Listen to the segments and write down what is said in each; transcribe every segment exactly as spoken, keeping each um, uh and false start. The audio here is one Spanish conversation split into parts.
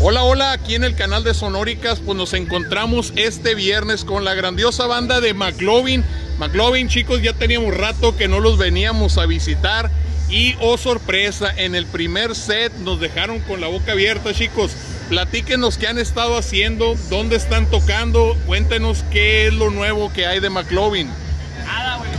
Hola, hola, aquí en el canal de Sonóricas, pues nos encontramos este viernes con la grandiosa banda de McLovin. McLovin, chicos, ya teníamos rato que no los veníamos a visitar y, oh sorpresa, en el primer set nos dejaron con la boca abierta, chicos. Platíquenos qué han estado haciendo, dónde están tocando, cuéntenos qué es lo nuevo que hay de McLovin. Nada, güey,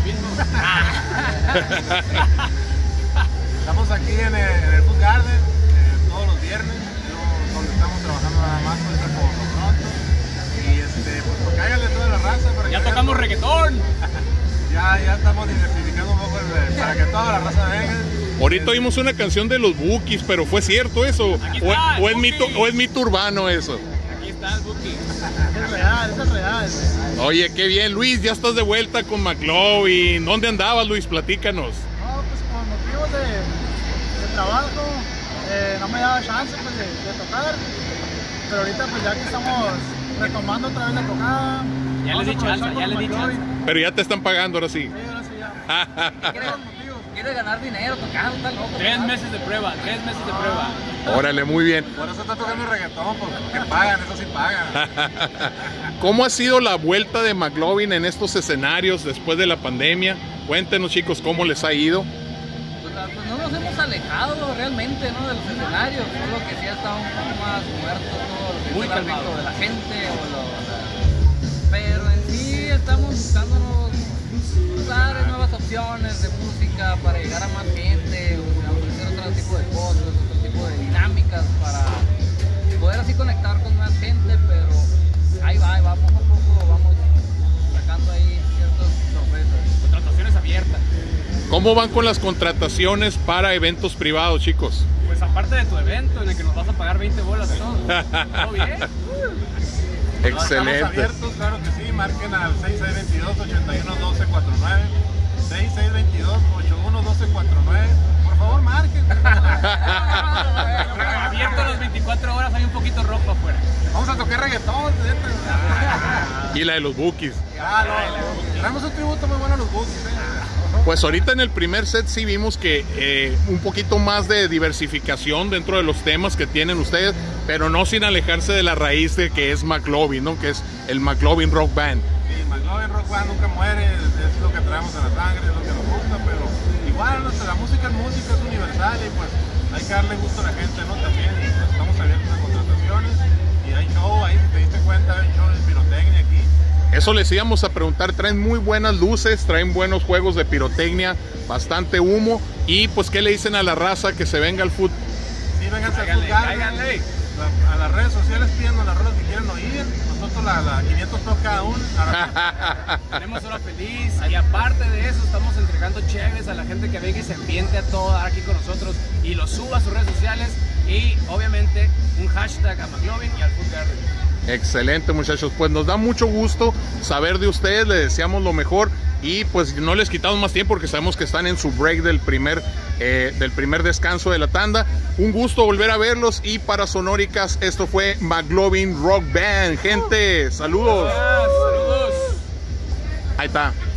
estamos aquí en el, en el Food Garden eh, todos los viernes, yo, donde estamos trabajando nada más pues, por lo pronto. Y este, pues, pues cáiganle toda la raza. Para ya que tocamos vean, reggaetón. Ya, ya estamos diversificando un poco el, para que toda la raza venga. Ahorita oímos una canción de los Bukis, pero ¿fue cierto eso? Aquí ¿O, está, o, es mito, Buki. ¿O es mito urbano eso? Aquí está el Buki. Es real, eso es real. Oye, qué bien, Luis, ya estás de vuelta con McLovin. ¿Dónde andabas, Luis? Platícanos. No, pues por motivos de, de trabajo, eh, no me daba chance pues, de, de tocar, pero ahorita pues ya que estamos retomando otra vez la tocada, Ya vamos le a di chance, aprovechar ya con le di McLovin. chance. Pero ya te están pagando ahora sí. Sí, ahora sí ya. Quiere, quiere ganar dinero tocando, está loco. Tres meses de prueba, tres meses de prueba. Órale, muy bien. Por eso está tocando reggaetón, porque pagan, eso sí pagan. ¿Cómo ha sido la vuelta de McLovin en estos escenarios después de la pandemia? Cuéntenos, chicos, cómo les ha ido. Pues, pues no nos hemos alejado realmente, ¿no? De los escenarios, solo que sí ha estado un poco más muerto todo lo que Muy es el calmado. ámbito de la gente o lo, la- pero en sí estamos buscándonos lugares, nuevas opciones de música para llegar a más gente, o sea, ofrecer otro tipo de cosas, otro tipo de dinámicas para poder así conectar con más gente, pero ahí va, ahí va, poco a poco vamos sacando ahí ciertas sorpresas. Contrataciones abiertas. ¿Cómo van con las contrataciones para eventos privados, chicos? Pues aparte de tu evento en el que nos vas a pagar veinte bolas y todo. ¿Todo bien? Excelente. Estamos abiertos, claro que sí, marquen al seis seis dos dos, ocho uno uno dos cuatro nueve, seis seis dos dos, ocho uno uno dos cuatro nueve, por favor marquen. Abierto las veinticuatro horas, hay un poquito rojo afuera. Vamos a tocar reggaetón, neta. Y la de los Bukis. Ya, no, traemos un tributo muy bueno a los Bukis, eh. Pues ahorita en el primer set sí vimos que eh, un poquito más de diversificación dentro de los temas que tienen ustedes, pero no sin alejarse de la raíz de que es McLovin, ¿no? Que es el McLovin Rock Band. Sí, McLovin Rock Band nunca muere, es, es lo que traemos en la sangre, es lo que nos gusta, pero igual nuestra, la música es música, es universal y pues hay que darle gusto a la gente, ¿no? También, y, pues, estamos abiertos a contrataciones y hay show ahí, si te diste cuenta, hay show de pirotecnia aquí. Eso les íbamos a preguntar, traen muy buenas luces, traen buenos juegos de pirotecnia, bastante humo, y pues ¿qué le dicen a la raza que se venga al fútbol? Sí, vénganse a Cáiganle, Food Garden, cáiganle. la- a las redes sociales pidiendo las rolas que quieren oír, nosotros la, la quinientos pesos cada uno. Tenemos hora feliz y aparte de eso estamos entregando chéves a la gente que venga y se ambiente a todo aquí con nosotros y lo suba a sus redes sociales y obviamente un hashtag a McLovin y al Food Garden. Excelente, muchachos, pues nos da mucho gusto saber de ustedes, les deseamos lo mejor y pues no les quitamos más tiempo porque sabemos que están en su break del primer, eh, del primer descanso de la tanda. Un gusto volver a verlos y para Sonóricas esto fue McLovin Rock Band. Gente, saludos. Saludos. Ahí está.